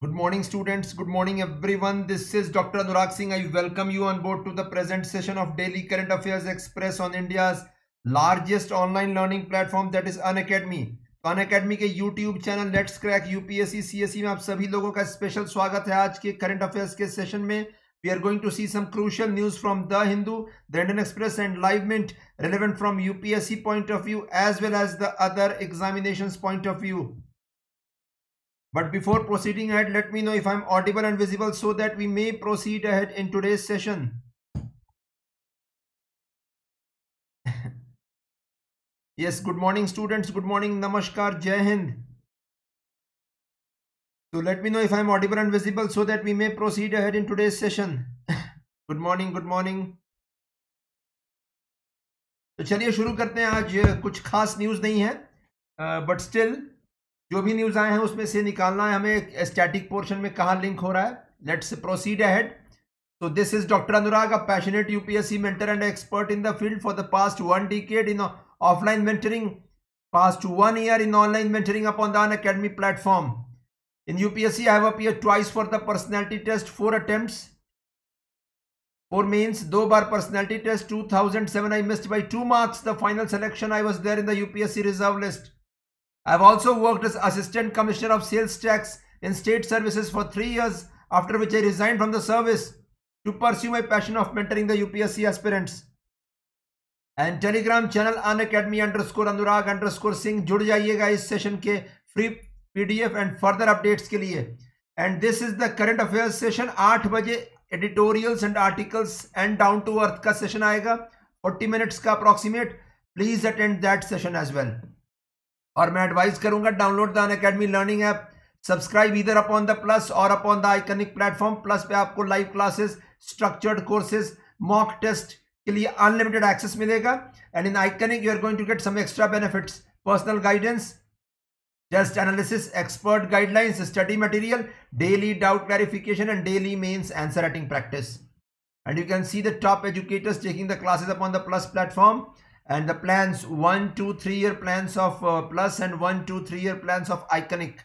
Good morning, students. Good morning, everyone. This is Dr. Anurag Singh. I welcome you on board to the present session of Daily Current Affairs Express on India's largest online learning platform, that is Unacademy. तो Unacademy के YouTube channel let's crack UPSC CSE में आप सभी लोगों का special स्वागत है। आज के करंट अफेयर्स के सेशन में we are going to see some crucial news from The Hindu, The Indian Express and Live Mint relevant from UPSC point of view as well as the other examinations point of view. But before proceeding ahead, let me know if I'm audible and visible so that we may proceed ahead in today's session. Yes, good morning, students. Good morning. Namaskar. Jai Hind. So let me know if I'm audible and visible so that we may proceed ahead in today's session. Good morning. Good morning. तो चलिए शुरू करते हैं। आज कुछ खास news नहीं है, बट स्टिल जो भी न्यूज़ आए हैं उसमें से निकालना है हमें स्टैटिक पोर्शन में कहाँ लिंक हो रहा है। Let's proceed ahead. So this is Dr. Anurag, a passionate UPSC mentor and expert in the field for the past 1 decade in offline mentoring, past 1 year in online mentoring upon the Unacademy platform. In UPSC, I have appeared twice for the personality test, 4 attempts, 4 mains, 2 बार personality test, 2007 I missed by 2 marks the final selection. I was there in the UPSC reserve list. I have also worked as Assistant Commissioner of Sales Tax in State Services for 3 years, after which I resigned from the service to pursue my passion of mentoring the UPSC aspirants. And Telegram channel Unacademy_Anurag_Singh जुड़ जाइएगा इस session के free PDF and further updates के लिए। And this is the current affairs session. 8 बजे editorials and articles and down to earth का session आएगा, 40 minutes का approximate. Please attend that session as well. और मैं एडवाइज करूंगा download the Unacademy learning app, subscribe इधर अपॉन द प्लस और upon the iconic platform. Plus पे आपको live classes, structured courses, mock test के लिए अनलिमिटेड एक्सेस मिलेगा। And in iconic you are going to get some extra benefits, personal guidance, test analysis, expert guidelines, study material, daily doubt clarification and daily mains answer writing practice. And you can see the top educators taking the classes upon the Plus platform, and the plans 1, 2, 3 year plans of Plus and 1, 2, 3 year plans of Iconic.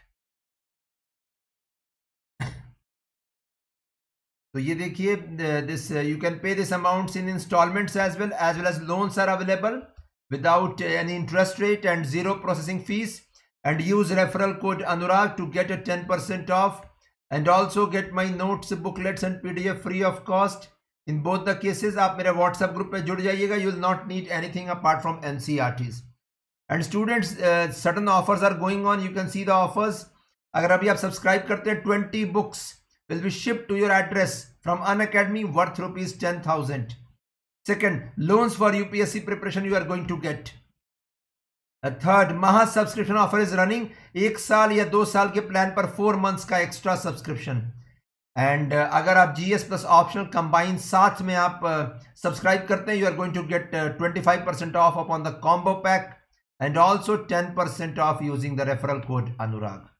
तो ये देखिए, this you can pay this amounts in installments as well as loans are available without any interest rate and 0 processing fees, and use referral code Anurag to get a 10% off, and also get my notes, booklets and PDF free of cost. In both the cases आप मेरे WhatsApp group पे जुड़ जाइएगा। You will not need anything apart from NCERTs. And students, certain offers are going on. You can see the offers. अगर अभी आप subscribe करते हैं, 20 books will be shipped to your address from Unacademy worth ₹10,000. Second, loans for UPSC preparation you are going to get. A third, Maha subscription offer is running. 1 साल या 2 साल के plan पर 4 months का एक्स्ट्रा सब्सक्रिप्शन। एंड अगर आप GS plus optional combine साथ में आप सब्सक्राइब करते हैं, you are going to get 25% off upon the combo pack and also 10% off using the referral code Anurag.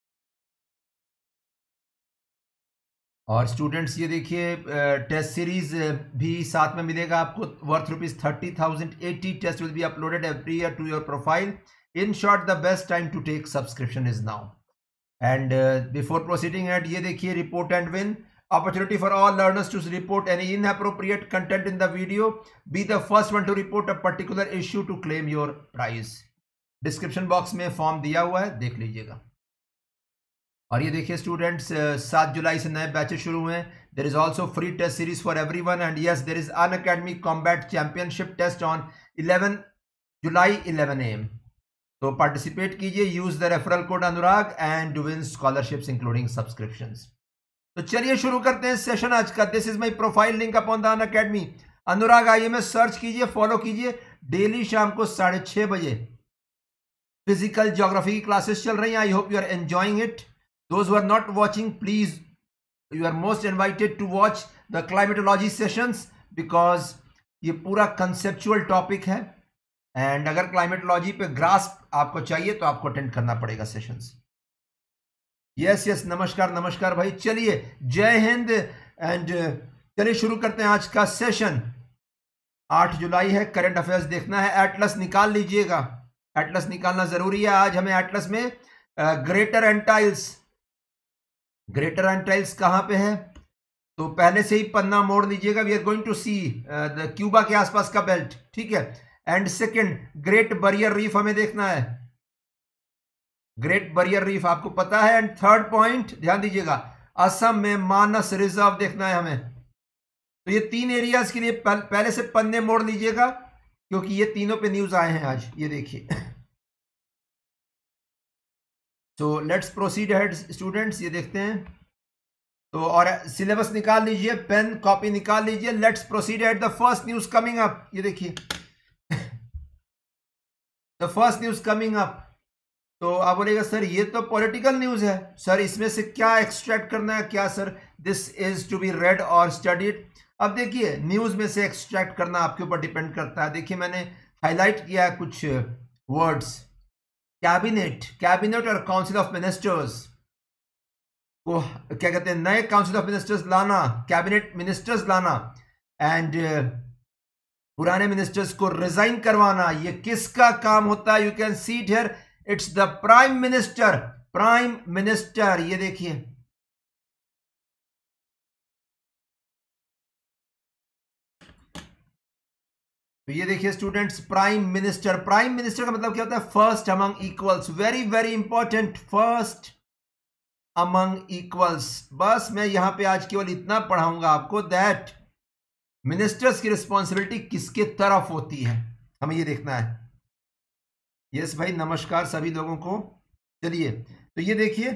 और स्टूडेंट्स ये देखिए, टेस्ट सीरीज भी साथ में मिलेगा आपको, worth ₹30,000। 80 test will be uploaded every year to your profile. In short, the best time to take subscription is now. And before proceeding ahead, ये देखिए, report and win opportunity for all learners to report any inappropriate content in the video. Be the first one to report a particular issue to claim your prize. Description box में form दिया हुआ है, देख लीजिएगा। और ये देखिए students, 7 जुलाई से नए बैचेस शुरू हुए हैं। There is also free test series for everyone, and yes there is Unacademy combat championship test on 11 July 11 AM. तो पार्टिसिपेट कीजिए, use the referral code Anurag and win scholarships including subscriptions. तो चलिए शुरू करते हैं सेशन आज का। This is my profile link upon the Unacademy. Anurag IMS search कीजिए, फॉलो कीजिए। डेली शाम को 6:30 बजे फिजिकल ज्योग्राफी की क्लासेस चल रही हैं। I hope you are enjoying it. Those who are not watching, please you are most invited to watch the climatology sessions, because ये पूरा कंसेप्चुअल टॉपिक है। एंड अगर क्लाइमेटोलॉजी पे ग्रास्प आपको चाहिए तो आपको अटेंड करना पड़ेगा सेशंस। यस, नमस्कार नमस्कार भाई। चलिए, जय हिंद। एंड चलिए शुरू करते हैं आज का सेशन। 8 जुलाई है, करंट अफेयर्स देखना है। एटलस निकाल लीजिएगा, एटलस निकालना जरूरी है। आज हमें एटलस में ग्रेटर एंटाइल्स ग्रेटर एंटाइल्स कहाँ पे है? तो पहले से ही पन्ना मोड़ लीजिएगा, we are going to see the Cuba के आसपास का बेल्ट, ठीक है। And second, Great Barrier Reef हमें देखना है, ग्रेट बैरियर रीफ आपको पता है। एंड थर्ड पॉइंट ध्यान दीजिएगा, असम में मानस रिजर्व देखना है हमें। तो ये 3 एरियाज के लिए पहले से पन्ने मोड़ लीजिएगा, क्योंकि ये तीनों पे न्यूज आए हैं आज, ये देखिए। So let's proceed ahead students, ये देखते हैं। तो और सिलेबस निकाल लीजिए, पेन कॉपी निकाल लीजिए। Let's proceed ahead, the first news coming up, ये देखिए the first news coming up. तो आप बोलेगा सर ये तो पॉलिटिकल न्यूज है, सर इसमें से क्या एक्सट्रैक्ट करना है क्या sir? This is to be read और स्टडीड। अब देखिए, न्यूज में से एक्सट्रैक्ट करना आपके ऊपर डिपेंड करता है। देखिए मैंने हाईलाइट किया है कुछ वर्ड्स, कैबिनेट और काउंसिल ऑफ मिनिस्टर्स को क्या कहते हैं, नए काउंसिल ऑफ मिनिस्टर्स लाना, कैबिनेट मिनिस्टर्स लाना, एंड पुराने मिनिस्टर्स को रिजाइन करवाना, ये किसका काम होता है? You can see it here, it's the prime minister, prime minister. ये देखिए, तो ये देखिए students, prime minister. Prime minister का मतलब क्या होता है? First among equals, very very important, first among equals. बस मैं यहां पे आज केवल इतना पढ़ाऊंगा आपको, दैट मिनिस्टर्स की रिस्पॉन्सिबिलिटी किसके तरफ होती है, हमें ये देखना है। यस भाई, नमस्कार सभी लोगों को। चलिए, तो ये देखिए,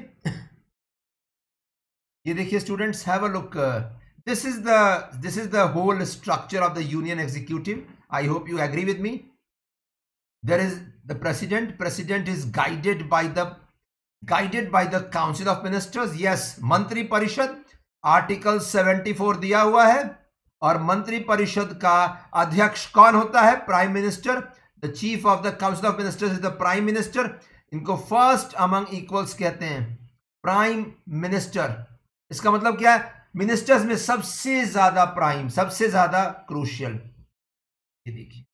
ये देखिए students, have a look. this is the whole structure of the union executive. I hope you agree with me. There is the president is guided by the council of ministers. Yes, मंत्री परिषद, article 74 दिया हुआ है, और मंत्री परिषद का अध्यक्ष कौन होता है? Prime minister. The chief of the council of ministers is the prime minister. इनको फर्स्ट अमंग इक्वल्स कहते हैं, प्राइम मिनिस्टर। इसका मतलब क्या है? मिनिस्टर्स में सबसे ज्यादा प्राइम, सबसे ज्यादा क्रूशियल। ये देखिए,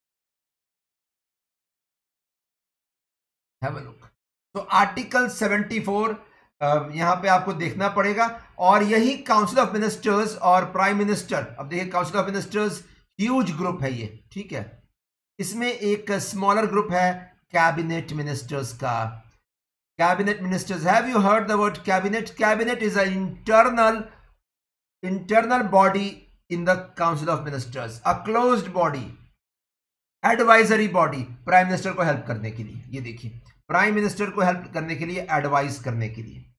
हैव अ लुक। तो आर्टिकल 74 यहां पे आपको देखना पड़ेगा, और यही काउंसिल ऑफ मिनिस्टर्स और प्राइम मिनिस्टर। अब देखिए, council of ministers huge group है ये, ठीक है। इसमें एक स्मॉलर ग्रुप है कैबिनेट मिनिस्टर्स का। Cabinet ministers, have you heard the word cabinet? Cabinet is a internal body in the council of ministers, a closed body, advisory body, prime minister को help करने के लिए। ये देखिए, प्राइम मिनिस्टर को help करने के लिए, एडवाइस करने के लिए,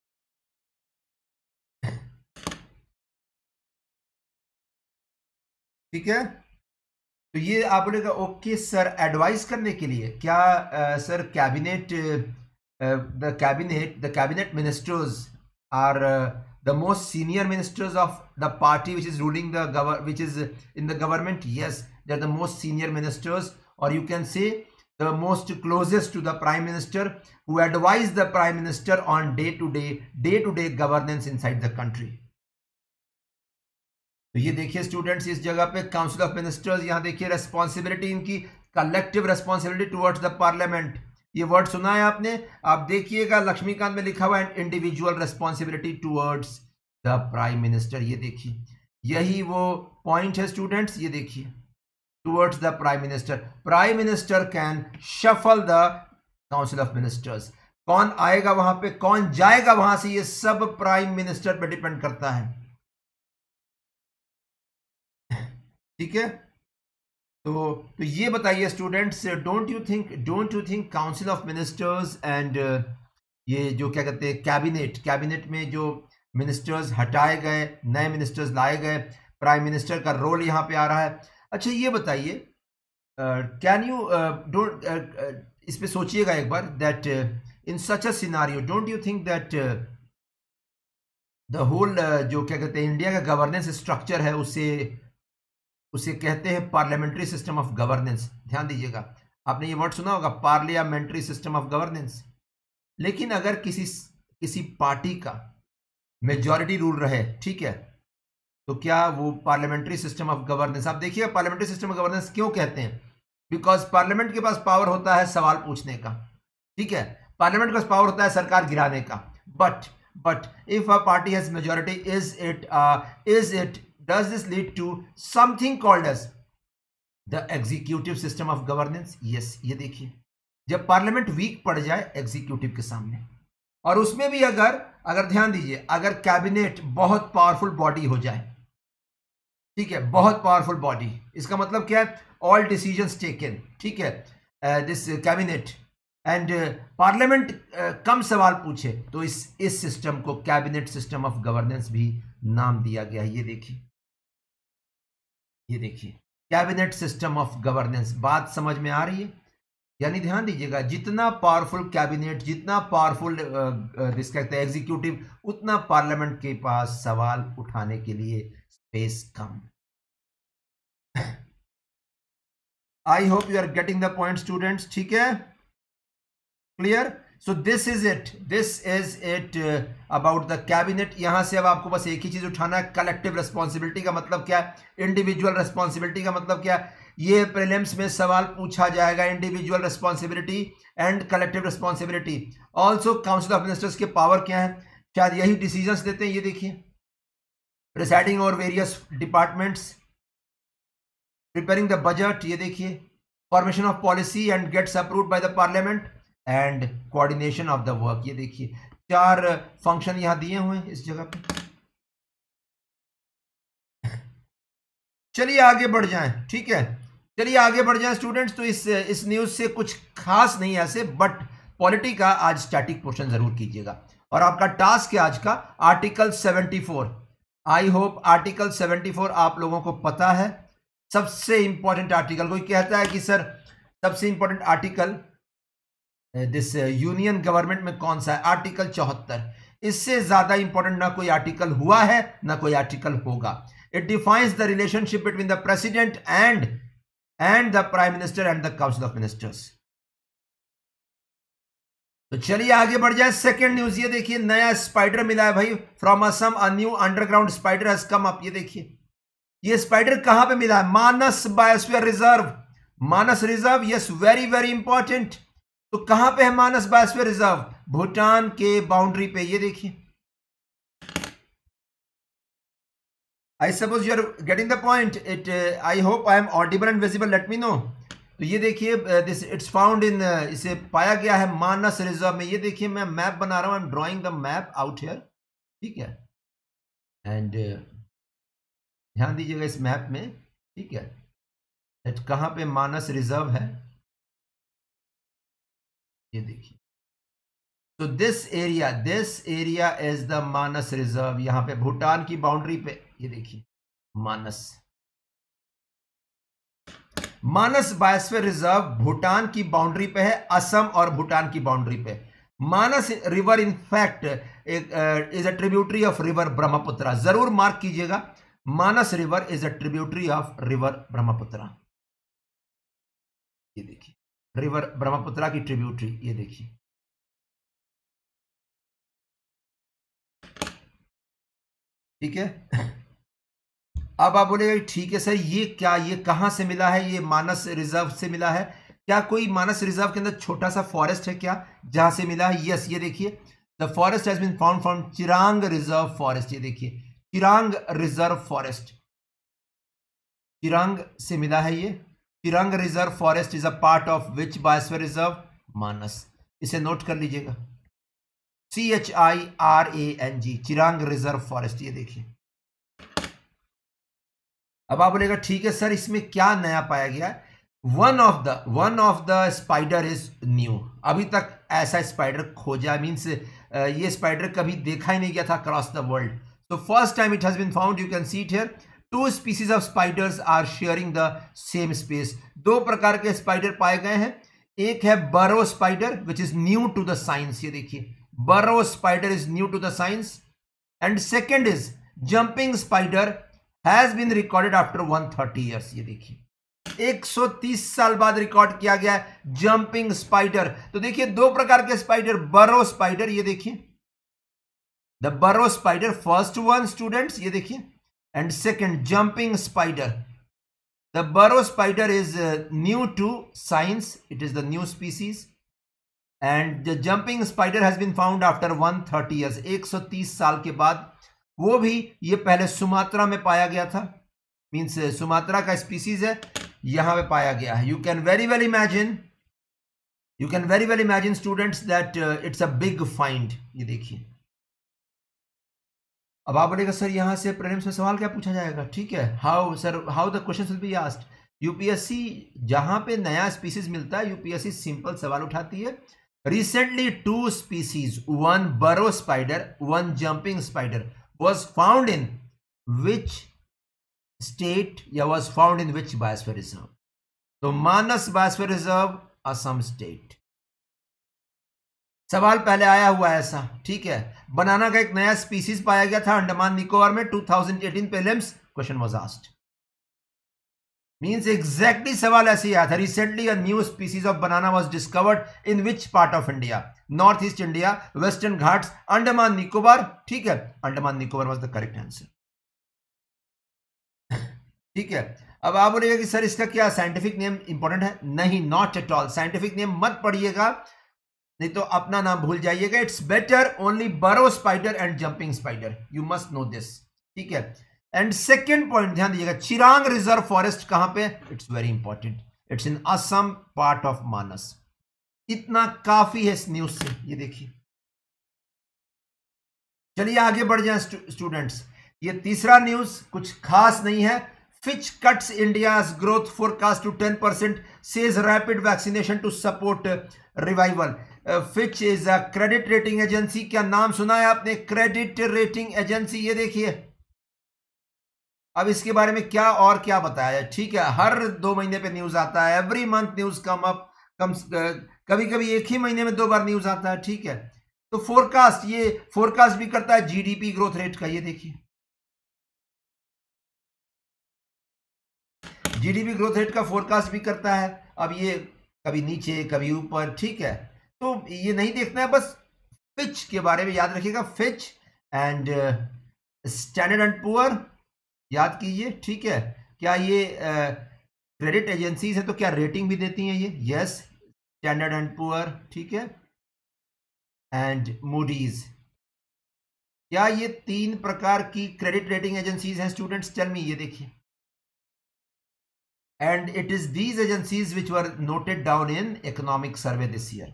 ठीक है। तो ये आप बोलेगा ओके सर, एडवाइस करने के लिए क्या? Sir cabinet, the cabinet ministers are the most senior ministers of the party which is ruling which is in the government. Yes, they are the most senior ministers, or you can say the most closest to the prime minister, who advise the prime minister on day to day governance inside the country. तो ये देखिए students, इस जगह पे council of ministers, यहाँ देखिए responsibility इनकी, collective responsibility towards the parliament. ये वर्ड सुना है आपने? आप देखिएगा, लक्ष्मीकांत में लिखा हुआ है individual responsibility towards the prime minister. ये देखिए, यही वो पॉइंट है स्टूडेंट्स, ये देखिए, towards the prime minister. Prime minister can shuffle the council of ministers. कौन आएगा वहां पे, कौन जाएगा वहां से, ये सब प्राइम मिनिस्टर पे डिपेंड करता है, ठीक है। तो ये बताइए students, don't you think council of ministers and ये जो क्या कहते हैं कैबिनेट में जो मिनिस्टर्स हटाए गए, नए मिनिस्टर्स लाए गए, प्राइम मिनिस्टर का रोल यहाँ पे आ रहा है। अच्छा ये बताइए, कैन यू इस पे सोचिएगा एक बार, that in such a scenario don't you think that the whole जो क्या कहते हैं इंडिया का गवर्नेंस स्ट्रक्चर है, उसे कहते हैं पार्लियामेंट्री सिस्टम ऑफ गवर्नेंस। ध्यान दीजिएगा, आपने ये वर्ड सुना होगा, पार्लियामेंट्री सिस्टम ऑफ गवर्नेंस। लेकिन अगर किसी पार्टी का मेजॉरिटी रूल रहे, ठीक है, तो क्या वो पार्लियामेंट्री सिस्टम ऑफ गवर्नेंस? आप देखिएगा, पार्लियामेंट्री सिस्टम ऑफ गवर्नेंस क्यों कहते हैं? बिकॉज पार्लियामेंट के पास पावर होता है सवाल पूछने का, ठीक है, पार्लियामेंट के पास पावर होता है सरकार गिराने का, but but if a party has majority, does this lead to something called as the executive system of governance? Yes, ये देखिए, जब पार्लियामेंट वीक पड़ जाए एग्जीक्यूटिव के सामने, और उसमें भी अगर ध्यान दीजिए, अगर कैबिनेट बहुत पावरफुल बॉडी हो जाए, ठीक है, बहुत पावरफुल बॉडी, इसका मतलब क्या है, ऑल डिसीजंस टेकन, ठीक है, दिस कैबिनेट एंड पार्लियामेंट कम सवाल पूछे, तो इस सिस्टम को कैबिनेट सिस्टम ऑफ गवर्नेंस भी नाम दिया गया है। ये देखिए कैबिनेट सिस्टम ऑफ गवर्नेंस। बात समझ में आ रही है? यानी ध्यान दीजिएगा, जितना पावरफुल कैबिनेट, जितना पावरफुल दिस कहते हैं एग्जीक्यूटिव, उतना पार्लियामेंट के पास सवाल उठाने के लिए स्पेस कम। I hope you are getting the point students, ठीक है, clear? So this is it about the cabinet. यहां से अब आपको बस एक ही चीज उठाना है, कलेक्टिव रिस्पॉन्सिबिलिटी का मतलब क्या है, इंडिविजुअल रिस्पॉन्सिबिलिटी का मतलब क्या है, ये प्रीलिम्स में सवाल पूछा जाएगा, individual responsibility and collective responsibility. Also council of ministers के पावर क्या है, शायद यही डिसीजंस देते हैं। ये देखिए, presiding over various departments, preparing the budget, ये देखिए, formation of policy and gets approved by the parliament and coordination of the work. ये देखिए 4 फंक्शन यहां दिए हुए हैं इस जगह पे। चलिए आगे बढ़ जाएं, ठीक है, चलिए आगे बढ़ जाएं स्टूडेंट्स। तो इस न्यूज से कुछ खास नहीं ऐसे, बट पॉलिटी का आज स्टैटिक पोर्शन जरूर कीजिएगा। और आपका टास्क है आज का आर्टिकल 74। आई होप आर्टिकल 74 आप लोगों को पता है, सबसे इंपॉर्टेंट आर्टिकल। कोई कहता है कि सर सबसे important article this union government में कौन सा है, आर्टिकल 74। इससे ज्यादा इंपॉर्टेंट ना कोई आर्टिकल हुआ है ना कोई आर्टिकल होगा। It defines the relationship between the president and the prime minister and the council of ministers. तो चलिए आगे बढ़ जाए। सेकेंड न्यूज, ये देखिए, नया स्पाइडर मिला है भाई from Assam, a new underground spider has come up. ये देखिए, ये स्पाइडर कहां पे मिला है, Manas biosphere reserve. Manas reserve, yes, very very important. तो कहां पे है मानस बायोस्फीयर रिजर्व, भूटान के बाउंड्री पे। ये देखिए, I suppose you are getting the point. I hope I am audible and visible, let me know. तो ये देखिए, दिस इट्स फाउंड इन, इसे पाया गया है मानस रिजर्व में। ये देखिए, मैं मैप बना रहा हूं, I am drawing the map out here, ठीक है, एंड ध्यान दीजिएगा इस मैप में, ठीक है, कहां पे मानस रिजर्व है, ये देखिए। तो this area is the Manas reserve, यहां पे भूटान की बाउंड्री पे। ये देखिए, मानस बायोस्फीयर रिजर्व भूटान की बाउंड्री पे है, असम और भूटान की बाउंड्री पे। Manas river in fact is a tributary of river Brahmaputra. जरूर मार्क कीजिएगा, Manas river is a tributary of river Brahmaputra. ये देखिए, रिवर ब्रह्मपुत्र की ट्रिब्यूटरी, ये देखिए, ठीक है। अब आप बोलेगा ठीक है सर, ये क्या, ये कहां से मिला है, ये मानस रिजर्व से मिला है क्या? कोई मानस रिजर्व के अंदर छोटा सा फॉरेस्ट है क्या जहां से मिला है? यस, ये देखिए, the forest has been found from Chirang reserve forest. ये देखिए, चिरांग रिजर्व फॉरेस्ट, चिरांग से मिला है ये। Chirang reserve forest is a part of which biosphere reserve, Manas. इसे नोट कर लीजिएगा, CHIRANG, चिरांग रिजर्व फॉरेस्ट। ये देखिए। अब आप बोलेगा ठीक है सर, इसमें क्या नया पाया गया? One of the spider is new. अभी तक ऐसा स्पाइडर खोजा, मीन्स ये स्पाइडर कभी देखा ही नहीं गया था across the world. So first time it has been found, you can see it here. 2 species of spiders are sharing the same space. 2 प्रकार के स्पाइडर पाए गए हैं। एक है burrow spider which is new to the science। ये देखिए, burrow spider is new to the science. And second is jumping spider has been recorded after 130 years। ये देखिए, 130 साल बाद रिकॉर्ड किया गया है जंपिंग स्पाइडर। तो देखिए, 2 प्रकार के स्पाइडर, बरो स्पाइडर, ये देखिए, the burrow spider, first one students, ये देखिए, and second jumping spider। the burrow spider is new to science, it is the new species, and the jumping spider has been found after 130 years, 130 साल के बाद। वो भी ये पहले Sumatra में पाया गया था, मीन्स सुमात्रा का स्पीसीज है, यहां पे पाया गया है। You can very well imagine students that it's a big find. ये देखिए, अब आप बोलेगा सर यहां से प्रीलिम्स में सवाल क्या पूछा जाएगा? ठीक है, how the questions will be asked. UPSC जहां पे नया स्पीसीज मिलता है, यूपीएससी सिंपल सवाल उठाती है। Recently 2 species, 1 burrow spider, 1 jumping spider was found in which state या was found in which biosphere reserve? तो Manas biosphere reserve, Assam state. सवाल पहले आया हुआ है ऐसा, ठीक है। बनाना का एक नया स्पीसीज पाया गया था अंडमान निकोबार में, 2018 prelims question was asked. Means exactly सवाल ऐसे ही आया था। Recently a new species of banana was discovered in which part of India? North east India, western Ghats, Andaman Nicobar. ठीक है, Andaman Nicobar was the correct answer. ठीक है, अब आप बोलिएगा कि सर इसका क्या साइंटिफिक नेम इंपॉर्टेंट है? नहीं, not at all. Scientific name मत पढ़िएगा, नहीं तो अपना नाम भूल जाइएगा। It's better only burrow spider and jumping spider, you must know this. ठीक है, एंड सेकेंड पॉइंट ध्यान दीजिएगा, चिरांग रिजर्व फॉरेस्ट कहां पे? It's very important, it's in Assam, part of Manas. इतना काफी है इस न्यूज से, ये देखिए। चलिए आगे बढ़ जाए स्टूडेंट्स। ये तीसरा न्यूज कुछ खास नहीं है। Fitch cuts India's growth forecast to 10%, says rapid vaccination to support revival. Fitch is a credit rating agency. क्या नाम सुना है आपने? Credit rating agency. ये देखिए, अब इसके बारे में क्या और क्या बताया। ठीक है, हर 2 महीने पे न्यूज आता है, every month news come up, कभी कभी एक ही महीने में 2 बार न्यूज आता है। ठीक है, तो फोरकास्ट, ये फोरकास्ट भी करता है जीडीपी ग्रोथ रेट का। ये देखिए, जीडीपी ग्रोथ रेट का फोरकास्ट भी करता है। अब ये कभी नीचे कभी ऊपर, ठीक है, तो ये नहीं देखना है, बस फिच के बारे में याद रखिएगा। Fitch and Standard and Poor याद कीजिए। ठीक है, क्या ये क्रेडिट एजेंसीज है तो क्या रेटिंग भी देती हैं ये? यस, स्टैंडर्ड एंड पुअर, ठीक है, एंड मूडीज। क्या ये 3 प्रकार की क्रेडिट रेटिंग एजेंसीज हैं स्टूडेंट्स? Tell me. ये देखिए, and it is these agencies which were noted down in economic survey this year.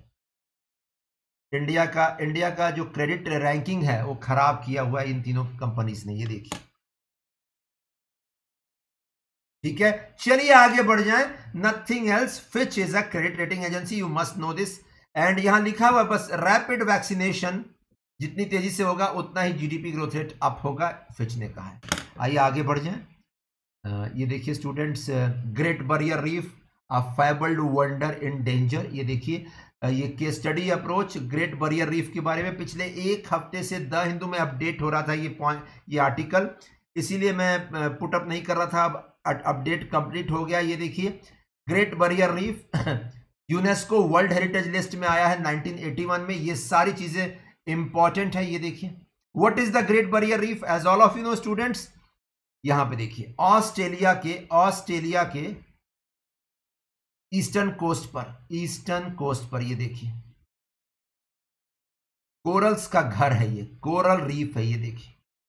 India का जो क्रेडिट रैंकिंग है वो खराब किया हुआ है इन तीनों कंपनीज ने। ये देखिए, ठीक है, चलिए आगे बढ़ जाएं। Nothing else, Fitch is a credit rating agency, you must know this. And यहां लिखा हुआ बस रैपिड वैक्सीनेशन जितनी तेजी से होगा उतना ही जीडीपी ग्रोथ रेट अप होगा, फिच ने कहा है। आइए आगे बढ़ जाएं। ये देखिए students, Great Barrier Reef a fabled wonder in danger. ये देखिए, ये case study approach Great Barrier Reef के बारे में पिछले 1 हफ्ते से द हिंदू में अपडेट हो रहा था ये आर्टिकल, इसीलिए मैं पुटअप नहीं कर रहा था। अब अपडेट कंप्लीट हो गया। ये देखिए, Great Barrier Reef UNESCO World Heritage list में आया है 1981 में। ये सारी चीजें इंपॉर्टेंट है। ये देखिए, what is the Great Barrier Reef? As all of you know students, यहां पे देखिए, ऑस्ट्रेलिया के ईस्टर्न कोस्ट पर ये देखिए, कोरल्स का घर है, ये कोरल रीफ है। ये देखिए,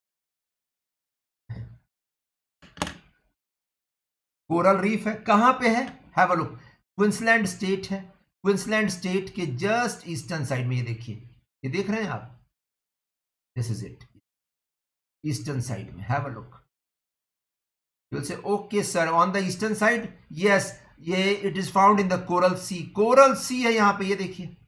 कोरल रीफ है, कहां पे है? Have a look, Queensland state है। क्वींसलैंड स्टेट के जस्ट ईस्टर्न साइड में। ये देखिए, ये देख रहे हैं आप, this is it, eastern side में। Have a look, you will say okay sir, on the eastern side, yes, ये it is found in the Coral Sea. Coral Sea है यहां पे, ये देखिए।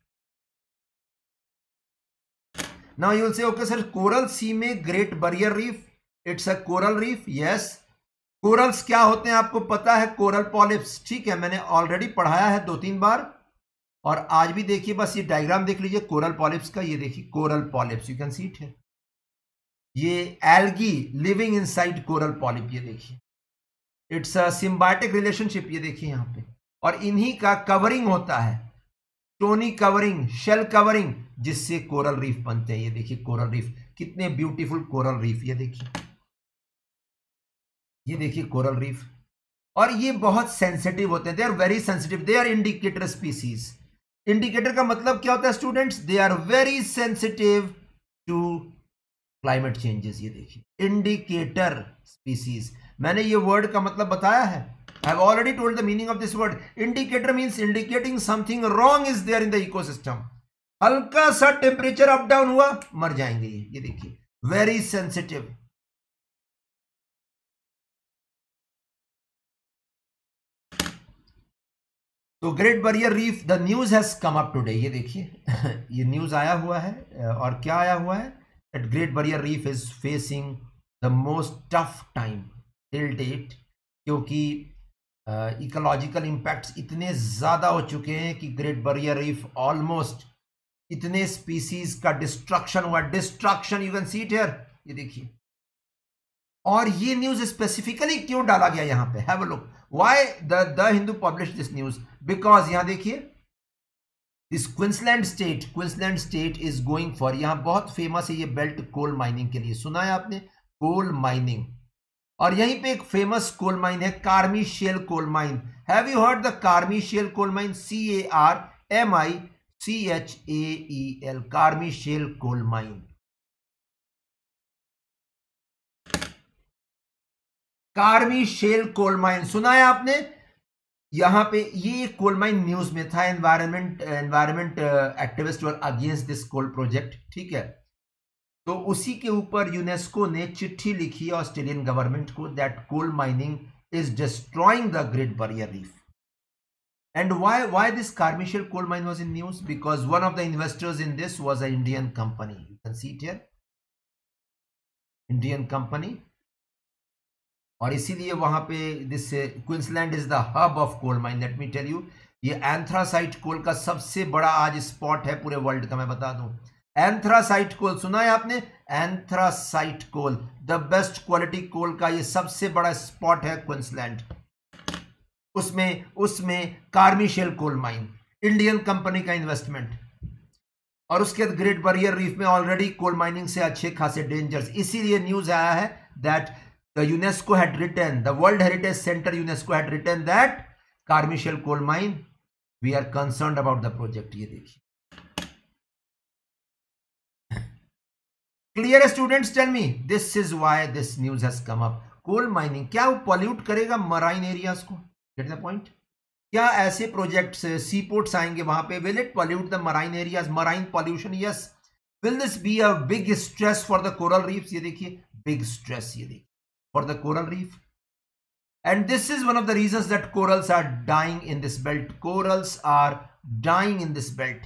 Now you will say okay sir, Coral Sea में Great Barrier reef, it's a coral reef, yes. Corals क्या होते हैं आपको पता है? Coral polyps. ठीक है, मैंने ऑलरेडी पढ़ाया है 2-3 बार, और आज भी देखिए, बस ये डायग्राम देख लीजिए कोरल पॉलिप्स का। ये देखिए, coral polyps, you can see it है। ये algae living inside coral polyp. ये देखिए, इट्स अ सिम्बायोटिक रिलेशनशिप। ये देखिए यहां पे, और इन्हीं का कवरिंग होता है, टोनी कवरिंग, शेल कवरिंग, जिससे कोरल रीफ बनते हैं। ये देखिए, कोरल रीफ, कितने ब्यूटीफुल कोरल रीफ। ये देखिए, ये देखिए कोरल रीफ, और ये बहुत सेंसिटिव होते हैं, they are very sensitive, they are indicator species. Indicator का मतलब क्या होता है students? They are very sensitive to climate changes. ये देखिए इंडिकेटर स्पीसीज, मैंने ये वर्ड का मतलब बताया है। I have already told the meaning of this word. Indicator means indicating something wrong is there in the ecosystem. हल्का सा टेम्परेचर अप डाउन हुआ, मर जाएंगे ये देखिए, वेरी सेंसिटिव। तो Great Barrier Reef, the news has come up today. ये देखिए ये न्यूज आया हुआ है, और क्या आया हुआ है? That Great Barrier Reef is facing the most tough time till date, क्योंकि इकोलॉजिकल इम्पैक्ट्स इतने ज़्यादा हो चुके हैं कि ग्रेट बैरियर रीफ ऑलमोस्ट इतने स्पीसीज का डिस्ट्रक्शन हुआ। Destruction, you can see it here, ये देखिए। और ये न्यूज स्पेसिफिकली क्यों डाला गया यहां पे? Have a look why the Hindu publish this news, because यहां देखिए this Queensland state is going for, यहां बहुत फेमस है ये बेल्ट कोल माइनिंग के लिए, सुना है आपने? Coal mining. और यहीं पे एक फेमस कोल माइन है, Carmichael coal mine. Have you heard the Carmichael coal mine? CARMICHAEL, Carmichael coal mine. Carmichael coal mine सुना है आपने? यहां पे ये कोल माइन न्यूज में था। Environment activist were against this coal project, ठीक है। तो उसी के ऊपर यूनेस्को ने चिट्ठी लिखी ऑस्ट्रेलियन गवर्नमेंट को that coal mining is destroying the Great Barrier Reef. And why this Carmichael coal mine was in news? Because one of the investors in this was an Indian company. You can see it here, Indian company. और इसीलिए वहां पे this Queensland is the hub of coal mine. Let me tell you, ये anthracite coal का सबसे बड़ा आज spot है पूरे वर्ल्ड का, मैं बता दूं। एंथ्रासाइट कोल सुना है आपने? Anthracite coal, the best quality coal का ये सबसे बड़ा स्पॉट है क्वींसलैंड। उसमें Carmichael coal mine, Indian company का इन्वेस्टमेंट। और उसके बाद ग्रेट बैरियर रीफ में ऑलरेडी कोल माइनिंग से अच्छे खासे डेंजर्स। इसीलिए न्यूज आया है that the UNESCO had written, the World Heritage Centre UNESCO had written that Carmichael coal mine, we are concerned about the project. ये देखिए, क्लियर है students? Tell me, this is why this news has come up. Coal mining क्या वो pollute करेगा marine areas को? Get the point? क्या ऐसे projects, sea ports आएंगे वहां पे, will it pollute the marine areas? Marine pollution, yes. Will this be a big stress for the coral reefs? ये देखिए, बिग स्ट्रेस, ये देखिए, for the coral reef. And this is one of the reasons that corals are dying in this belt. Corals are dying in this belt.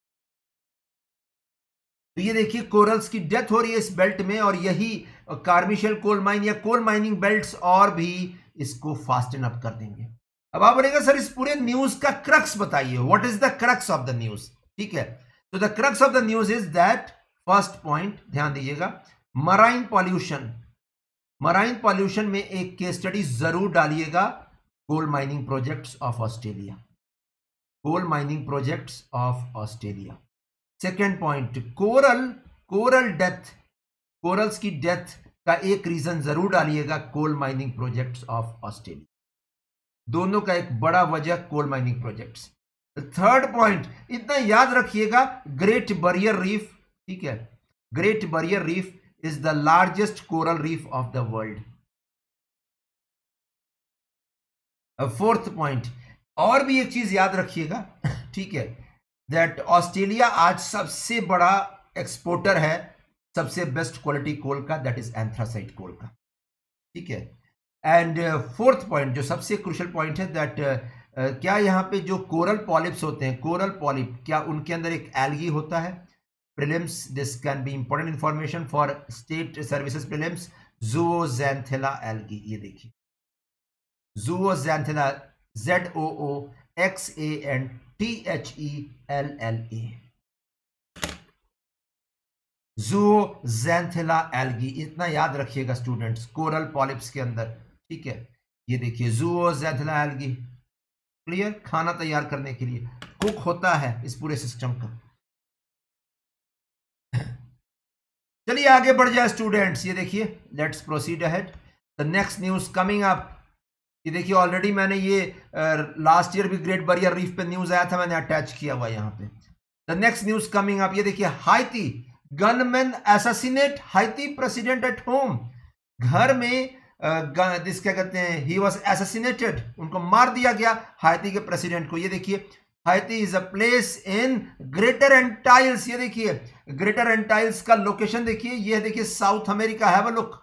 तो ये देखिए, corals की death हो रही है इस बेल्ट में, और यही कार्मिशेल कोल माइन या कोल माइनिंग बेल्ट्स और भी इसको फास्टन अप कर देंगे। अब आप बोलेंगे सर इस पूरे न्यूज का क्रक्स बताइए, what is the crux of the news? ठीक है, तो the crux of the news is that, first point ध्यान दीजिएगा, मराइन पॉल्यूशन। मराइन पॉल्यूशन में एक केस स्टडी जरूर डालिएगा, coal mining projects of Australia, coal mining projects of Australia. Second point, coral death, corals की डेथ का एक reason जरूर डालिएगा, coal mining projects of Australia. दोनों का एक बड़ा वजह coal mining projects. Third point इतना याद रखिएगा, ग्रेट बैरियर रीफ, ठीक है, Great Barrier Reef is the largest coral reef of the world. Fourth point, और भी एक चीज याद रखिएगा, ठीक है, दैट ऑस्ट्रेलिया आज सबसे बड़ा एक्सपोर्टर है सबसे बेस्ट क्वालिटी कोल का, दैट इज एंथ्रासाइट कोल का, ठीक है। एंड फोर्थ पॉइंट जो सबसे क्रूशियल पॉइंट है, दैट क्या यहाँ पे जो कोरल पॉलिप्स होते हैं, कोरल पॉलिप, क्या उनके अंदर एक एल्गी होता है? Prelims, this can be important information for state services prelims. Zooxanthellae algae, ये देखिए, ज़ूओज़ैंथेला, ZOOXANTHELLA, ज़ूओज़ैंथेला एल्गी, इतना याद रखिएगा स्टूडेंट्स, कोरल पॉलिप्स के अंदर, ठीक है। ये देखिए ज़ूओज़ैंथेला एल्गी, क्लियर? खाना तैयार करने के लिए कुक होता है इस पूरे सिस्टम का। चलिए आगे बढ़ जाए स्टूडेंट्स, ये देखिए, let's proceed ahead. The next news coming up, ये देखिए ऑलरेडी मैंने ये लास्ट ईयर भी ग्रेट बैरियर रीफ पे न्यूज आया था, मैंने अटैच किया हुआ यहाँ पे। The next news coming up, ये देखिए Haiti gunman assassinate Haiti president at home. घर में दिस क्या कहते हैं, ही वॉज असैसिनेटेड, उनको मार दिया गया हाइती के प्रेसिडेंट को। ये देखिए Haiti is a place in Greater Antilles. ये देखिए ग्रेटर एंटाइल्स का लोकेशन देखिए, ये देखिए South America, have a look.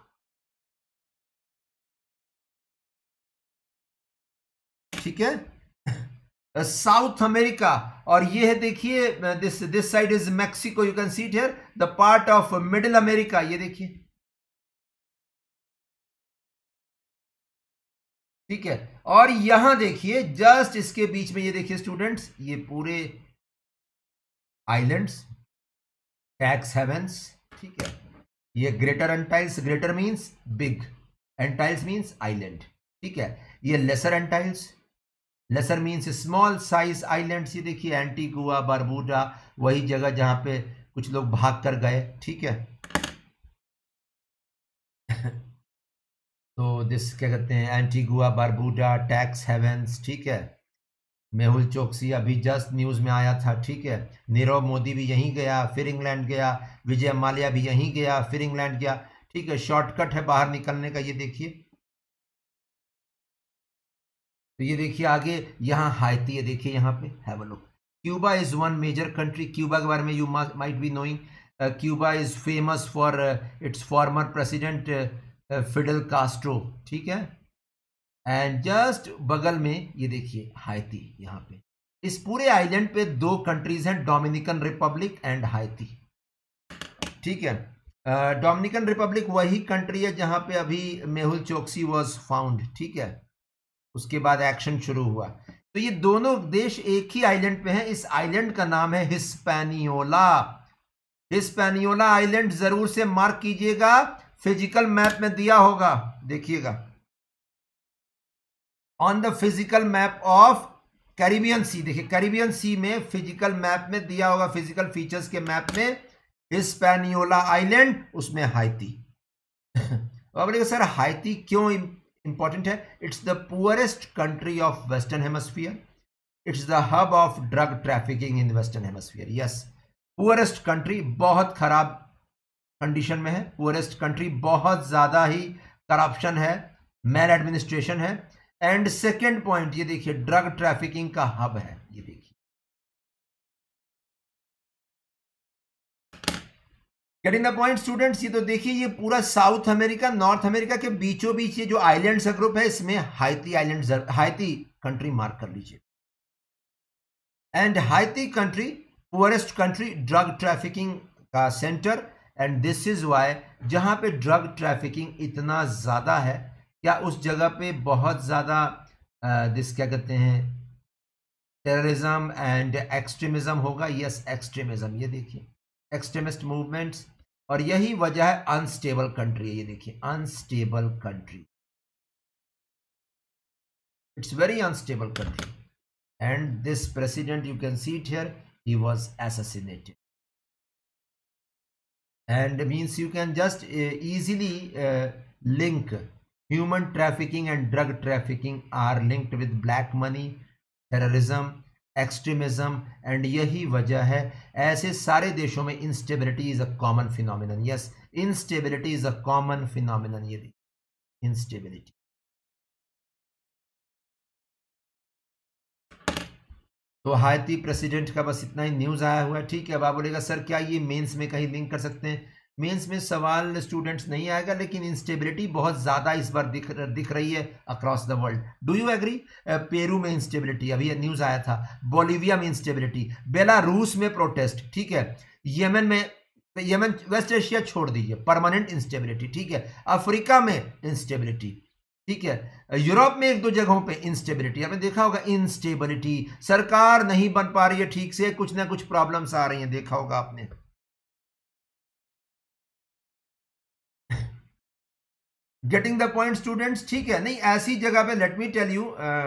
ठीक है, साउथ अमेरिका, और ये है देखिए this side is Mexico, you can see it here, the part of Middle America. ये देखिए ठीक है, और यहां देखिए जस्ट इसके बीच में ये देखिए स्टूडेंट्स, ये पूरे आइलैंड्स, टैक्स हेवेंस। ठीक है, ये Greater Antilles, greater means big, Antilles means island. ठीक है, ये Lesser Antilles, lesser means small size islands. ये देखिए एंटीगुआ बारबूडा, वही जगह जहां पे कुछ लोग भाग कर गए। ठीक है तो दिस क्या कहते हैं, एंटीगुआ बारबूडा, टैक्स हेवेंस। ठीक है, मेहुल चोकसी अभी जस्ट न्यूज में आया था। ठीक है, नीरव मोदी भी यहीं गया, फिर इंग्लैंड गया, विजय माल्या भी यहीं गया, फिर इंग्लैंड गया। ठीक है, शॉर्टकट है बाहर निकलने का। ये देखिए, तो ये देखिए आगे यहाँ हाइती है, देखिए यहाँ पे, have a look. Cuba is one major country, Cuba के बारे में you might be knowing, Cuba is famous for its former president Fidel Castro. ठीक है, एंड जस्ट बगल में ये देखिए हाइती। यहाँ पे इस पूरे आइलैंड पे दो कंट्रीज हैं, डोमिनिकन रिपब्लिक एंड हाइती। ठीक है, डोमिनिकन रिपब्लिक वही कंट्री है जहां पे अभी मेहुल चोकसी वाज फाउंड। ठीक है, उसके बाद एक्शन शुरू हुआ। तो ये दोनों देश एक ही आइलैंड पे हैं। इस आइलैंड का नाम है हिस्पैनियोला। हिस्पैनियोला आइलैंड जरूर से मार्क कीजिएगा, फिजिकल मैप में दिया होगा, देखिएगा on the physical map of Caribbean Sea. देखिए कैरिबियन सी में फिजिकल मैप में दिया होगा, फिजिकल फीचर्स के मैप में हिस्पैनियोला आइलैंड, उसमें हाइती। अब बोलेगा सर हाइती क्यों इंपॉर्टेंट है? It's the poorest country of Western Hemisphere, it's the hub of drug trafficking in Western Hemisphere. Yes, poorest country, बहुत खराब कंडीशन में है, पुअरेस्ट कंट्री, बहुत ज्यादा ही करप्शन है, मैल एडमिनिस्ट्रेशन है। एंड सेकेंड पॉइंट ये देखिए ड्रग ट्रैफिकिंग का हब है। ये देखिए गेटिंग द पॉइंट स्टूडेंट्स। ये तो देखिए ये पूरा साउथ अमेरिका, नॉर्थ अमेरिका के बीचों बीच ये जो आइलैंड्स का ग्रुप है, इसमें Haiti island, Haiti country mark कर लीजिए। And Haiti country poorest country, drug trafficking का centre. And this is why जहां पे ड्रग ट्रैफिकिंग इतना ज्यादा है, क्या उस जगह पे बहुत ज्यादा दिस क्या कहते हैं, टेररिज्म एंड एक्सट्रीमिज्म होगा। यस, एक्सट्रीमिज्म, ये देखिए एक्सट्रीमिस्ट मूवमेंट्स, और यही वजह है अनस्टेबल कंट्री है। ये देखिए unstable country, it's very unstable country. And this president you can see it here, he was assassinated, and means you can just easily link human trafficking and drug trafficking are linked with black money, terrorism, extremism, and यही वजह है ऐसे सारे देशों में instability is a common phenomenon. Yes, instability is a common phenomenon. ये instability. तो हाइती president का बस इतना ही न्यूज आया हुआ है। ठीक है, अब आप बोलेगा सर क्या ये मेंस में कहीं लिंक कर सकते हैं? मेंस में सवाल स्टूडेंट्स नहीं आएगा, लेकिन इंस्टेबिलिटी बहुत ज्यादा इस बार दिख रही है across the world. Do you agree? Peru में इंस्टेबिलिटी, अभी ये न्यूज आया था, बोलिविया में इंस्टेबिलिटी, बेलारूस में प्रोटेस्ट। ठीक है, यमन में, यमन वेस्ट एशिया छोड़ दीजिए, परमानेंट इंस्टेबिलिटी। ठीक है, अफ्रीका में इंस्टेबिलिटी। ठीक है, यूरोप में एक दो जगहों पे इंस्टेबिलिटी, आपने देखा होगा इंस्टेबिलिटी, सरकार नहीं बन पा रही है ठीक से, कुछ ना कुछ प्रॉब्लम्स आ रही हैं, देखा होगा आपने। Getting the point students. ठीक है, नहीं ऐसी जगह पे let me tell you,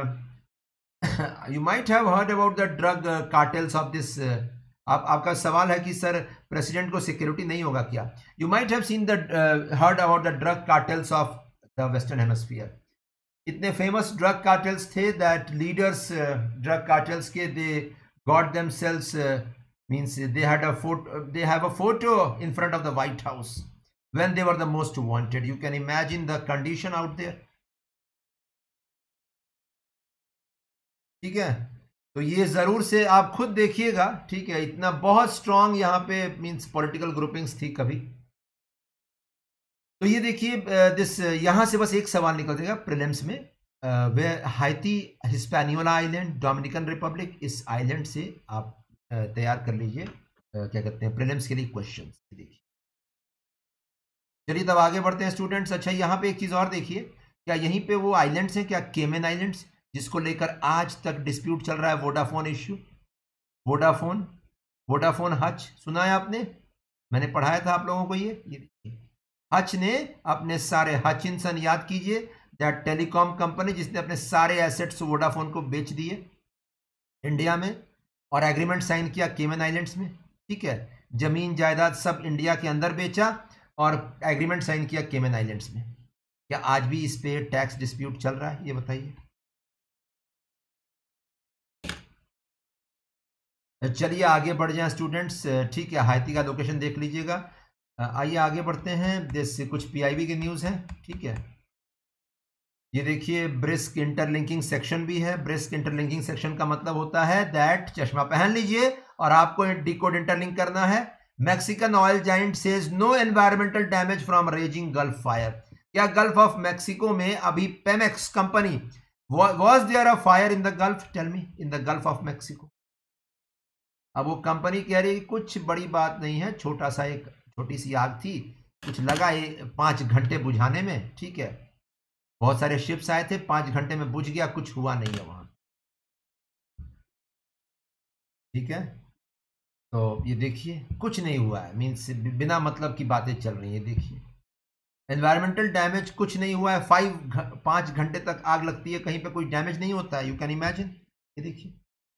you might have heard about the drug cartels of this. आपका सवाल है कि सर प्रेसिडेंट को सिक्योरिटी नहीं होगा क्या? You might have seen the heard about the drug cartels of the Western Hemisphere. इतने famous drug cartels थे दैट लीडर्स ड्रग कार्टेल्स के they got themselves means they have a photo in front of the White House when they were the most wanted. You can imagine the condition out there. ठीक है, तो ये जरूर से आप खुद देखिएगा, ठीक है, इतना बहुत स्ट्रांग यहाँ पे मींस पॉलिटिकल ग्रुपिंग्स थी कभी। तो ये देखिए दिस यहाँ से बस एक सवाल निकल जाएगा प्रीलिम्स में, वे Haiti Hispaniola island Dominican Republic, इस आइलैंड से आप तैयार कर लीजिए क्या कहते हैं प्रीलिम्स के लिए क्वेश्चन। देखिए चलिए तब आगे बढ़ते हैं स्टूडेंट्स। अच्छा यहाँ पे एक चीज और देखिए, क्या यहीं पे वो आइलैंड्स हैं क्या, केमन आइलैंड्स, जिसको लेकर आज तक डिस्प्यूट चल रहा है, वोडाफोन इश्यू, वोडाफोन हच, सुना है आपने, मैंने पढ़ाया था आप लोगों को ये देखिए हच ने अपने सारे, हचिनसन याद कीजिए, दैट टेलीकॉम कंपनी जिसने अपने सारे एसेट्स वोडाफोन को बेच दिए इंडिया में और एग्रीमेंट साइन किया केमन आइलैंड्स में, ठीक है, जमीन जायदाद सब इंडिया के अंदर बेचा और एग्रीमेंट साइन किया केमन आइलैंड्स में। क्या आज भी इस पे टैक्स डिस्प्यूट चल रहा है, ये बताइए। चलिए आगे बढ़ जाएं स्टूडेंट्स, ठीक है, हाइती का लोकेशन देख लीजिएगा। आइए आगे बढ़ते हैं, जैसे कुछ पीआईबी की न्यूज़ है, ठीक है, ये देखिए ब्रिस्क इंटरलिंकिंग सेक्शन भी है। ब्रिस्क इंटरलिंकिंग सेक्शन का मतलब होता है दैट, चश्मा पहन लीजिए और आपको डिकोड इंटरलिंक करना है। Mexican oil giant says no environmental damage from raging gulf fire. क्या गल्फ ऑफ मैक्सिको में अभी Pemex company, was there a fire in the gulf, tell me, in the Gulf of Mexico. अब वो company कह रही कुछ बड़ी बात नहीं है, छोटा सा एक छोटी सी आग थी, कुछ लगा 5 घंटे बुझाने में, ठीक है, बहुत सारे शिप्स आए थे, 5 घंटे में बुझ गया, कुछ हुआ नहीं है वहां, ठीक है। तो ये देखिए कुछ नहीं हुआ है, मीन्स बिना मतलब की बातें चल रही है। देखिए एनवायरमेंटल डैमेज कुछ नहीं हुआ है, 5 घंटे तक आग लगती है, कहीं पे कोई डैमेज नहीं होता है, यू कैन इमेजिन। ये देखिए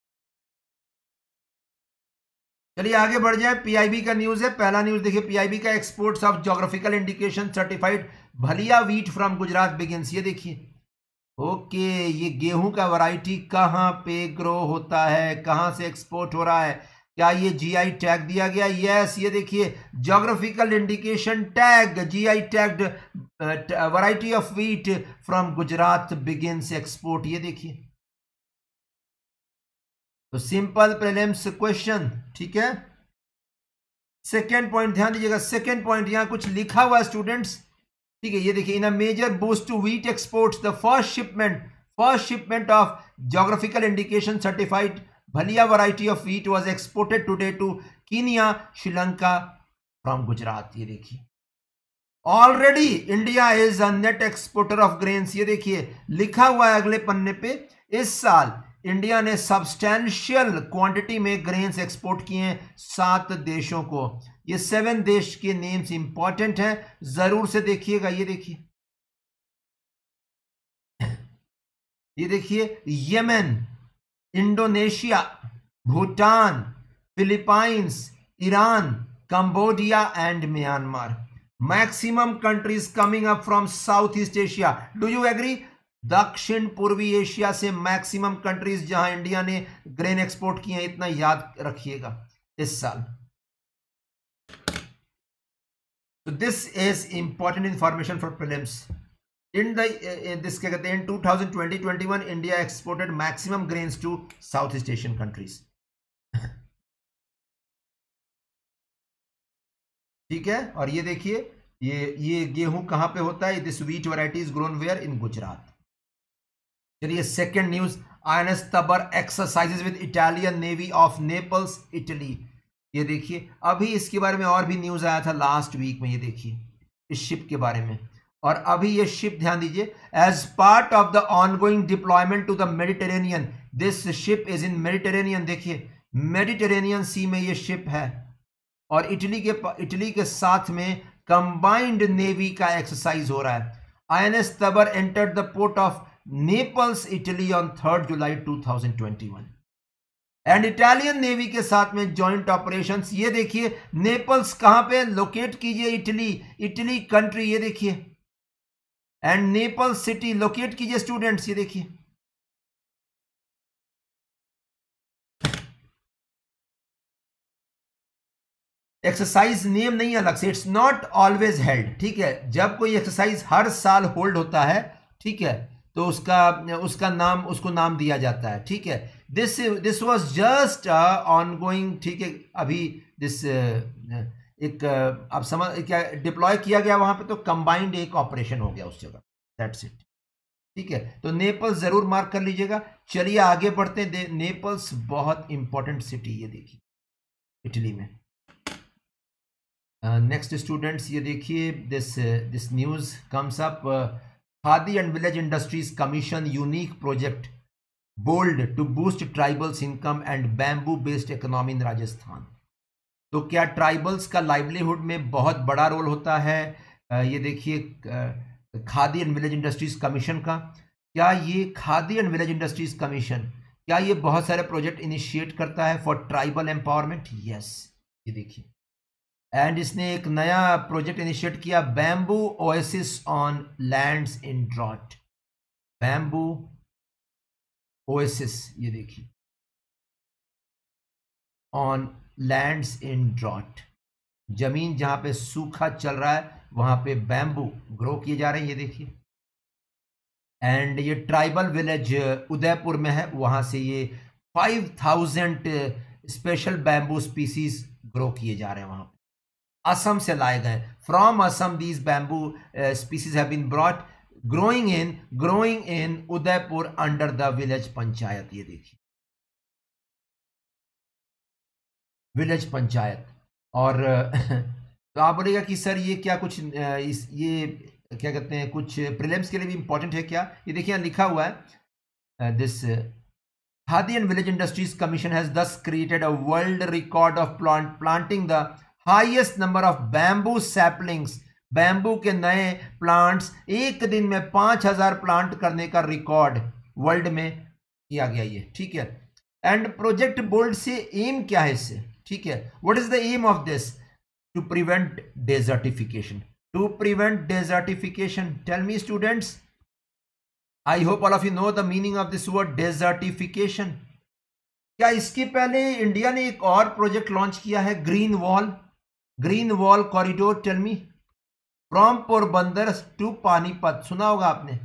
चलिए आगे बढ़ जाए, पीआईबी का न्यूज है। पहला न्यूज देखिए, पीआईबी का exports of geographical indication certified Bhalia wheat from Gujarat begins. ये देखिए ओके, ये गेहूं का वैरायटी कहां पे ग्रो होता है, कहां से एक्सपोर्ट हो रहा है, क्या ये जीआई टैग दिया गया, यस, ये देखिए geographical indication tag, GI tagged variety of wheat from Gujarat begins export. ये देखिए तो सिंपल प्रीलिम्स क्वेश्चन, ठीक है। सेकेंड पॉइंट ध्यान दीजिएगा, सेकेंड पॉइंट यहां कुछ लिखा हुआ स्टूडेंट्स, ठीक है, ये देखिए, in a major boost to wheat exports the first shipment of geographical indication certified Bhalia variety of wheat was exported today to Kenya Sri Lanka from Gujarat. ये देखिए already India is a net exporter of grains. ये देखिए लिखा हुआ है अगले पन्ने पे, इस साल इंडिया ने सब्सटैंशियल क्वांटिटी में ग्रेन्स एक्सपोर्ट किए हैं 7 देशों को। ये 7 देश के नेम्स इंपॉर्टेंट हैं, जरूर से देखिएगा। ये देखिए Yemen, Indonesia, Bhutan, Philippines, Iran, Cambodia and Myanmar. Maximum countries coming up from south east Asia, do you agree? दक्षिण पूर्वी एशिया से मैक्सिमम कंट्रीज जहां इंडिया ने ग्रेन एक्सपोर्ट किए हैं, इतना याद रखिएगा इस साल। तो this is important information for prelims. This क्या कहते हैं, in 2020-21 India exported maximum grains to south east Asian countries, ठीक है। और ये देखिए ये गेहूं कहां पे होता है, this wheat variety is grown where, in Gujarat. चलिए second news, INS Tabar exercises with Italian navy of Naples Italy. ये देखिए अभी इसके बारे में और भी न्यूज आया था लास्ट वीक में, ये देखिए इस शिप के बारे में। और अभी ये शिप ध्यान दीजिए, as part of the ongoing deployment to the Mediterranean, this ship is in Mediterranean. देखिए मेडिटेरेनियन सी में ये शिप है और इटली के साथ में कंबाइंड नेवी का एक्सरसाइज हो रहा है। INS Tabar entered the port of Naples Italy on 3 July 2021 and Italian navy के साथ में जॉइंट ऑपरेशंस। ये देखिए नेपल्स कहां पे लोकेट कीजिए, इटली कंट्री, ये देखिए एंड नेपल्स सिटी लोकेट कीजिए स्टूडेंट्स, ये देखिए एक्सरसाइज नेम नहीं अलग से, इट्स नॉट ऑलवेज हेल्ड, ठीक है। जब कोई एक्सरसाइज हर साल होल्ड होता है, ठीक है, तो उसका नाम, उसको नाम दिया जाता है, ठीक है। दिस वाज जस्ट ऑनगोइंग, ठीक है। अभी दिस एक अब समझ क्या डिप्लॉय किया गया वहां पे, तो कंबाइंड एक ऑपरेशन हो गया उस जगह, दैट्स इट, ठीक है। तो नेपल्स जरूर मार्क कर लीजिएगा। चलिए आगे बढ़ते हैं। नेपल्स बहुत इंपॉर्टेंट सिटी, ये देखिए इटली में। नेक्स्ट स्टूडेंट्स ये देखिए, this news comes up, Khadi and village industries commission unique project BOLD to boost tribals income and bamboo based economy in Rajasthan. तो क्या ट्राइबल्स का लाइवलीहुड में बहुत बड़ा रोल होता है? ये देखिए Khadi and village industries commission का, क्या ये Khadi and village industries commission, क्या ये बहुत सारे प्रोजेक्ट इनिशिएट करता है फॉर ट्राइबल एम्पावरमेंट? यस, ये देखिए। एंड इसने एक नया प्रोजेक्ट इनिशिएट किया, bamboo oasis on lands in drought. Bamboo oasis, ये देखिए, ऑन लैंड्स इन ड्रॉट, जमीन जहां पे सूखा चल रहा है वहां पे बैम्बू ग्रो किए जा रहे हैं, ये देखिए। एंड ये ट्राइबल विलेज उदयपुर में है, वहां से ये 5000 स्पेशल बैम्बू स्पीसीज ग्रो किए जा रहे हैं वहां पे, असम से लाए गए। From Assam these bamboo species have been brought growing in Udaipur under the village panchayat, ये देखिए विलेज पंचायत। और तो आप बोलेगा कि सर ये क्या कुछ ये क्या कहते हैं, कुछ प्रीलिम्स के लिए भी इंपॉर्टेंट है क्या? ये देखिए यहाँ लिखा हुआ है, this Khadi and village industries commission has thus created a world record of planting the highest number of bamboo saplings. Bamboo के नए प्लांट्स एक दिन में 5000 प्लांट करने का रिकॉर्ड वर्ल्ड में किया गया ये, ठीक है। एंड प्रोजेक्ट बोल्ड से एम क्या है इससे, ठीक है, what is the aim of this? To prevent desertification, to prevent desertification. Tell me students, I hope all of you know the meaning of this word desertification. क्या इसके पहले India ने एक और प्रोजेक्ट लॉन्च किया है, green wall corridor? Tell me, from Porbandar to Panipat, सुना होगा आपने,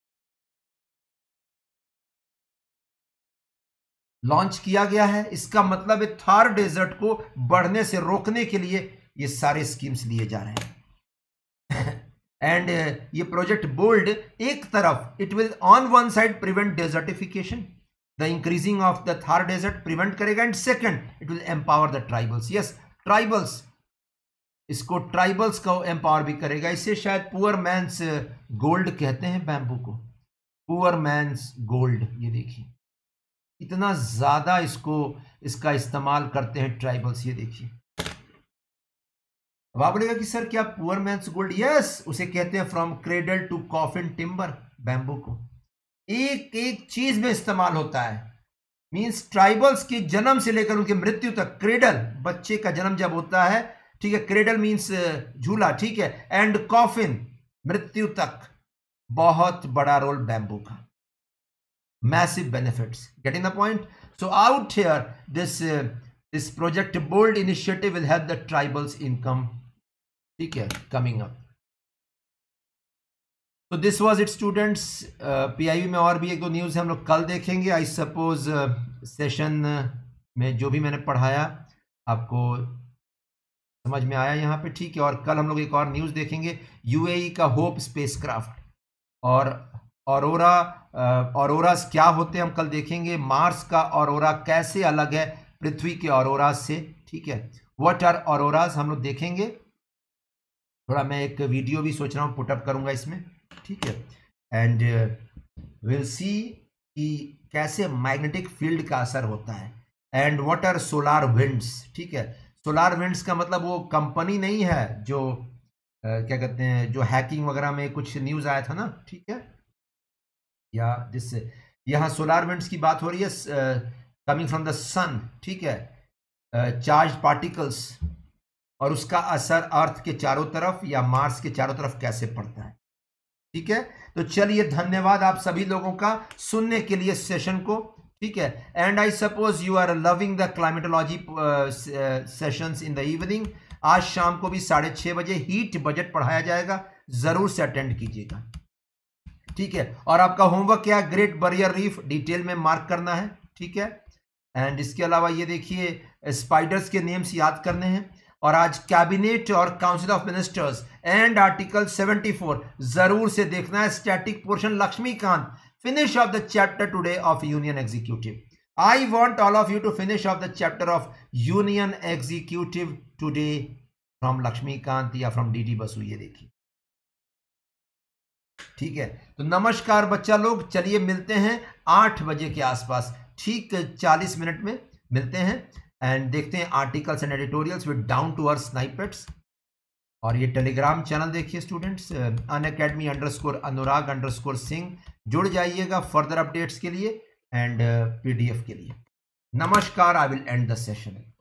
लॉन्च किया गया है। इसका मतलब है थार डेजर्ट को बढ़ने से रोकने के लिए ये सारे स्कीम्स लिए जा रहे हैं। एंड ये प्रोजेक्ट बोल्ड, एक तरफ it will on one side prevent desertification, the increasing of the Thar desert prevent करेगा, and second it will empower the tribals. Yes, tribals, इसको ट्राइबल्स को एम्पावर भी करेगा। इसे शायद पुअर मैंस गोल्ड कहते हैं बैम्बू को, पुअर मैंस गोल्ड। ये देखिए इतना ज्यादा इसका इस्तेमाल करते हैं ट्राइबल्स, ये देखिए। अब आप बोलेगा कि सर क्या पुअर मैंस गोल्ड? यस, उसे कहते हैं from cradle to coffin timber. Bamboo को एक एक चीज में इस्तेमाल होता है, मींस ट्राइबल्स के जन्म से लेकर उनके मृत्यु तक, क्रेडल बच्चे का जन्म जब होता है, ठीक है, क्रेडल मींस झूला, ठीक है, एंड कॉफिन मृत्यु तक, बहुत बड़ा रोल बैम्बू का। Massive benefits, getting the point? So out here, this project bold initiative will help the tribals income, ठीक है, coming up. So this was it students. PIB में और भी एक दो न्यूज़ हम लोग कल देखेंगे। आई सपोज सेशन में जो भी मैंने पढ़ाया आपको समझ में आया यहाँ पे, ठीक है। और कल हम लोग एक और न्यूज़ देखेंगे, UAE का होप स्पेसक्राफ्ट, और ऑरोरास क्या होते हैं हम कल देखेंगे। मार्स का ऑरोरा कैसे अलग है पृथ्वी के ऑरोरास से, ठीक है। व्हाट आर ऑरोरास हम लोग देखेंगे। थोड़ा मैं एक वीडियो भी सोच रहा हूँ पुटअप करूंगा इसमें, ठीक है। एंड विल सी कि कैसे मैग्नेटिक फील्ड का असर होता है। And what are solar winds, ठीक है। सोलार विंड्स का मतलब वो कंपनी नहीं है जो क्या कहते हैं, जो हैकिंग वगैरह में कुछ न्यूज़ आया था ना, ठीक है, या जिससे यहाँ सोलार विंड्स की बात हो रही है, कमिंग फ्रॉम द सन, ठीक है, चार्ज पार्टिकल्स, और उसका असर अर्थ के चारों तरफ या मार्स के चारों तरफ कैसे पड़ता है। ठीक है, तो चलिए धन्यवाद आप सभी लोगों का सुनने के लिए सेशन को। ठीक है, and I suppose you are loving the climatology sessions in the evening. आज शाम को भी 6:30 बजे हीट बजट पढ़ाया जाएगा, जरूर से अटेंड कीजिएगा। ठीक है, और आपका होमवर्क क्या है, ग्रेट बैरियर रीफ डिटेल में मार्क करना है। ठीक है, एंड इसके अलावा ये देखिए स्पाइडर्स के नेम्स याद करने हैं, और आज कैबिनेट और council of ministers and article 74 जरूर से देखना है। Static portion Laxmikanth, finish off the chapter today of union executive. I want all of you to finish off the chapter of union executive today from Laxmikanth या from DD Basu. ये देखिए, ठीक है, तो नमस्कार बच्चा लोग, चलिए मिलते हैं 8 बजे के आसपास, ठीक 40 मिनट में मिलते हैं, एंड देखते हैं articles and editorials with down to earth snippets. और ये टेलीग्राम चैनल देखिए स्टूडेंट्स, unacademy_अनुराग_सिंह, जुड़ जाइएगा फर्दर अपडेट्स के लिए एंड पीडीएफ के लिए। नमस्कार, I will end the session.